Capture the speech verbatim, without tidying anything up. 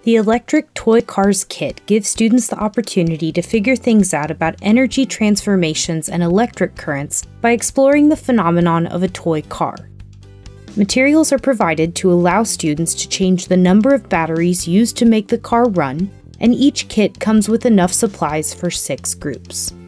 The Electric Toy Cars Kit gives students the opportunity to figure things out about energy transformations and electric currents by exploring the phenomenon of a toy car. Materials are provided to allow students to change the number of batteries used to make the car run, and each kit comes with enough supplies for six groups.